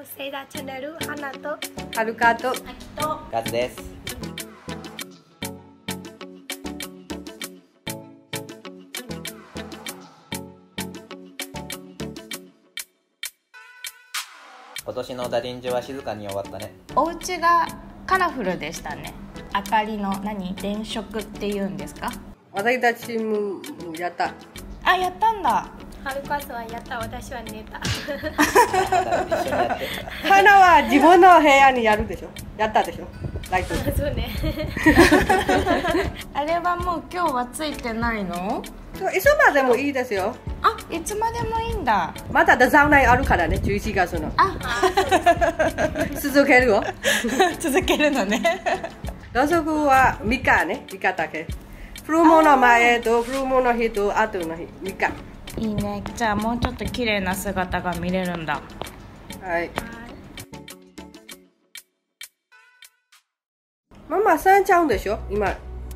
セイダチャンネル花とはるかとあきとガズです。今年のダディンジュは静かに終わったね。 お家がカラフルでしたね。明かりの電飾っていうんですか。 私たちもやった。 あ、やったんだ。 はるかさんはやった、私は寝た。 一緒にやって。 花は自分の部屋にやるでしょ。やったでしょ。ライト。 そうね。 あれはもう今日はついてないの？ いつまでもいいですよ。 あ、いつまでもいいんだ。 まだデザインあるからね、11月の。 あ、 続けるよ。 続けるのね。 ろうそくは3日ね、3日だけ。フルモの前とフルモの日と後の日、3日。 いいね。じゃあもうちょっと綺麗な姿が見れるんだ。 はい。ママ3ちゃうんでしょ今。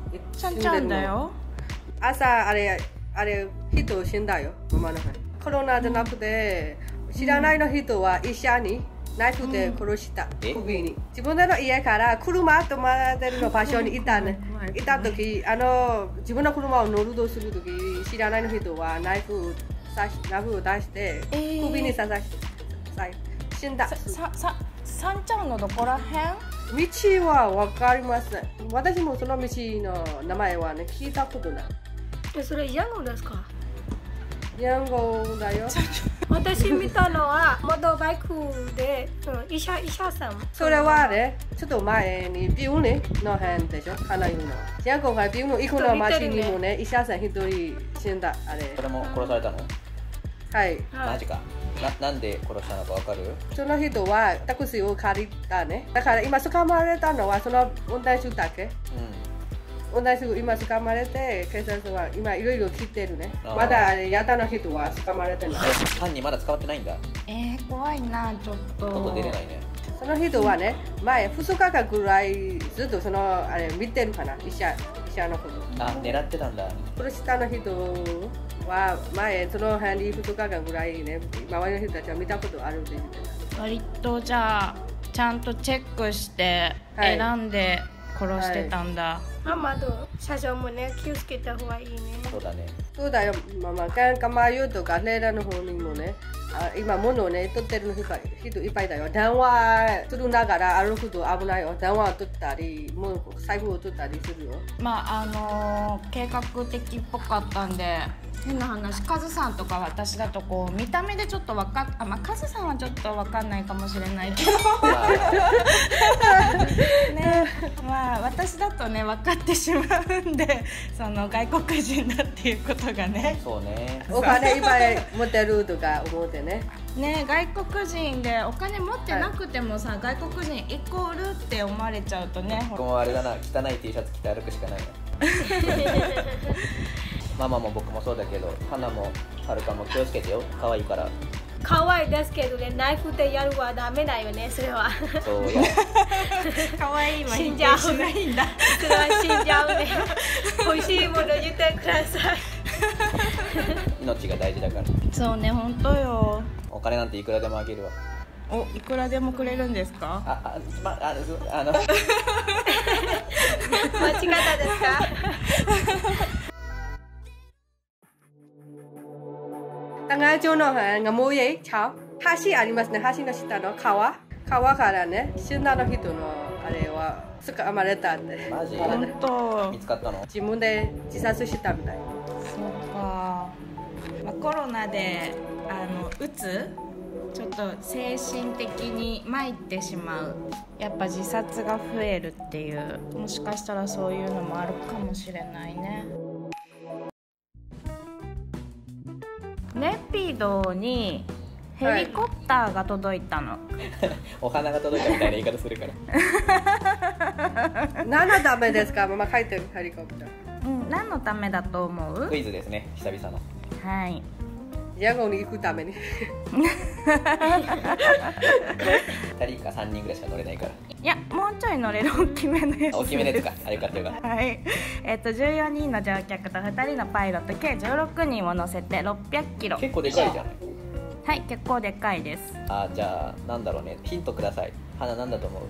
3ちゃうんだよ。 朝あれ人死んだよ、ママの方。コロナじゃなくて、知らないの人は医者にナイフで殺した、首に。自分の家から車止まってるの場所にいたね。いた時、自分の車を乗るとする時、知らないの人はナイフを出して、首に刺して死んだ。 三ちゃんのどこら辺？ 道は分かりません。私もその道の名前はね、聞いたことない。 それヤンゴンですか？ ヤンゴンだよ。 私見たのはモートバイクで、医者さん。 それはね、ちょっと前にビューネの辺でしょ、花言うのは。ヤンゴンがビューの行くの街にもね、医者さん一人死んだ、あれ。 それも殺されたの？ はい。 マジか。なんで殺したのかわかる？ その人はタクシーを借りたね。だから今捕まれたのはその運転手だけ。運転手今捕まれて、警察は今いろいろ聞いてるね。まだやったの人は捕まれてない。 犯人まだ捕まってないんだ。 怖いな、ちょっと。 外出れないね。 その人はね、前2日間ぐらいずっとそのあれ見てるかな、医者のこと。 あ、狙ってたんだ。 殺したの人は前その辺に2日間ぐらいね、周りの人たちは見たことあるって言ってた。 割とじゃあちゃんとチェックして選んで殺してたんだ。 ママと社長もね、気をつけた方がいいね。 そうだね。 そうだよ、ママ。カマユとかレーラの方にもね、今物をね、取ってる人いっぱいだよ。電話するながら歩くと危ないよ。電話を取ったり、もう財布を取ったりするよ。 まあ計画的っぽかったんで、変な話、カズさんとか私だとこう見た目でちょっとカズさんはちょっと分かんないかもしれないけどね、まあ私だとね分かってしまうんで、その外国人だっていうことがね。 そうね。 お金いっぱい持ってるとか思ってね。 ね、外国人でお金持ってなくてもさ、外国人イコールって思われちゃうとね。 僕もあれだな、汚い T シャツ着て歩くしかないね。ママも僕もそうだけど、花もはるかも気をつけてよ、可愛いから。 可愛いですけどね、ナイフでやるはダメだよね、それは。 そうや。 可愛いは死んじゃう。 しないんだ。 それは死んじゃうね。美味しいもの言ってください。 命が大事だから。 そうね、本当よ。 お金なんていくらでもあげるわ。 いくらでもくれるんですか？ 間違ったですか？ 長町のがもうい橋ありますね。橋の下の川からね、死んだの人のあれは捕まれたって。 マジ？ 本当。 見つかったの？ 自分で自殺したみたい。 そうか。コロナでうつちょっと精神的に参ってしまう。やっぱ自殺が増えるっていう、もしかしたらそういうのもあるかもしれないね。ネピドにヘリコプターが届いたの。 お花が届いたみたいな言い方するから。 何のためですか？ママ書いてるヘリコプター。 何のためだと思う？ クイズですね、久々の。 はい。 ヤンゴンに行くために。 2人か3人ぐらいしか乗れないから。 いや、もうちょい乗れる大きめのやつ。 大きめのやつか。あ、よかったよかった。 はい。14人の乗客と2人のパイロット計16人を乗せて600キロ。 結構でかいじゃない。 はい、結構でっかいです。 あ、じゃあなんだろうね、ヒントください。花なんだと思う？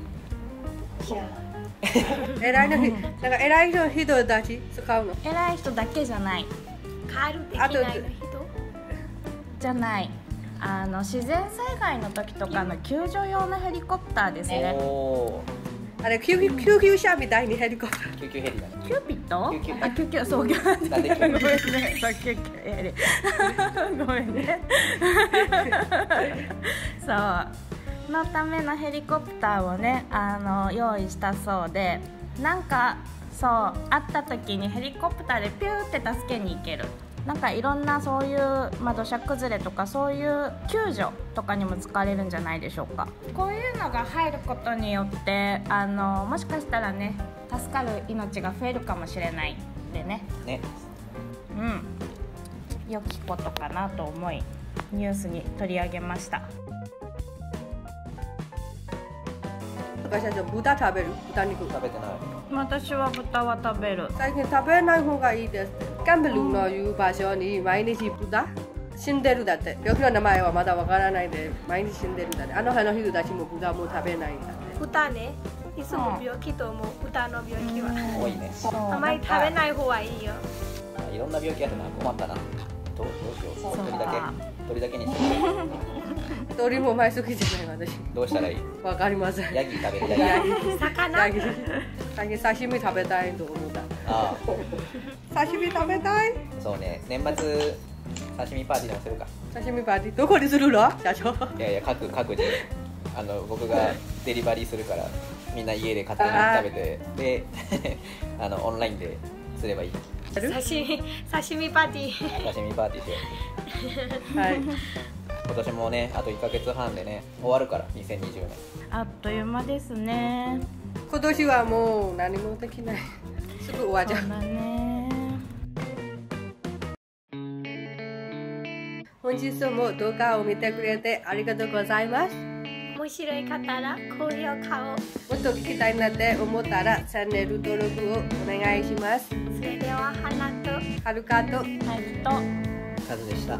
偉いの人、なんか偉いの人たち使うの。 偉い人だけじゃない。 カールできないの人。 じゃない。自然災害の時とかの救助用のヘリコプターですね。 おあれ救急車みたいにヘリコプター。 ー、救急ヘリだね。 キューピット？ 救急あ、救急、そう、ごめんね。 なんで救急そう、救急ヘリ。ごめんね。そうのためのヘリコプターをね、用意したそうで、なんかそうあった時にヘリコプターでピューって助けに行ける。なんかいろんなそういう、土砂崩れとかそういう救助とかにも使われるんじゃないでしょうか。こういうのが入ることによってもしかしたらね、助かる命が増えるかもしれないんでね。 ね。 良きことかなと思いニュースに取り上げました。 私たちは豚食べる？豚肉。 食べてない。 私は豚は食べる。 最近食べない方がいいです。キャンベルのいう場所に毎日豚死んでるだって。病気の名前はまだわからないで毎日死んでるだって。辺の人たちも豚も食べないんだって。 豚ね、いつも病気と思う。豚の病気は多いね。 あまり食べない方がいいよ。 いろんな病気あるな。困ったな。どうしよう。鳥だけにする。 鳥も前好きじゃない私。 どうしたらいい？ わかりません。 ヤギ食べる。ヤギ。 魚。 最近刺身食べたいと思った。 ああ。刺身食べたい？ そうね。年末刺身パーティーでもするか。 刺身パーティーどこにするの？社長。 いや各自僕がデリバリーするからみんな家で勝手に食べてでオンラインですればいい。 刺身パーティー。 刺身パーティーしよう。 はい。 今年もね、あと1ヶ月半でね、終わるから、2020年。 あっという間ですね。 今年はもう何もできない。すぐ終わっちゃう。 そうだね。 本日も動画を見てくれてありがとうございます。 面白い方ら高評価を。 もっと聞きたいなって思ったらチャンネル登録をお願いします。 それでは花とはるかとはい、とカズでした。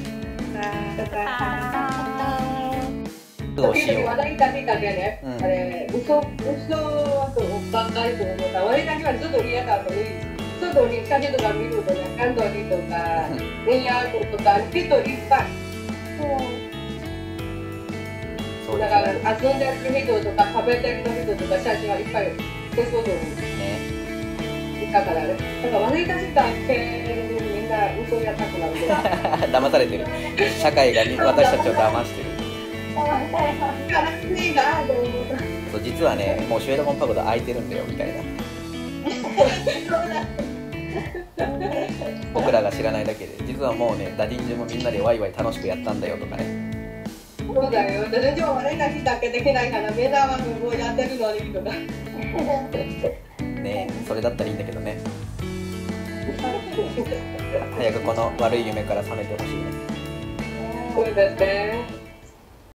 どうしよう。話題だけね、あれ嘘ばっかりと思った。話題だけはちょっと嫌だと外に人とか見るとね、関東にとか、レイヤーとか人いっぱい。そうだから遊んでる人とか食べてる人とか写真はいっぱい手相にいたからね。だから悪いたちだけみんな嘘やったくなるけど。 騙されてる。社会が私たちを騙してる。そう実はね、もうシュエドコンパゴド空いてるんだよみたいな。僕らが知らないだけで、実はもうね、ダディンジュもみんなでワイワイ楽しくやったんだよとかね。 そうだよ、私たちは悪いたちだけできないから、みんなはもうやってるのにとか。 ね、それだったらいいんだけどね。早くこの悪い夢から覚めてほしいね。 そうですね。